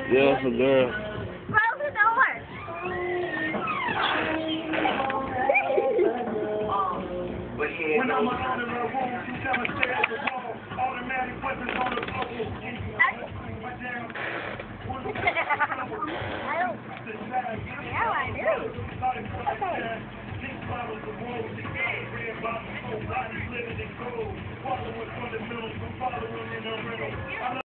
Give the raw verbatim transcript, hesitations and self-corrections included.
Yeah, it's a girl. Close the door. When I'm alone in my room, she tell me stay at the wall. Automatic weapons on the bubble. I don't. Yeah, I do. Okay. Six bottles of rose, red bottles, bodies living in gold. Following fundamentals, I'm following in the rental.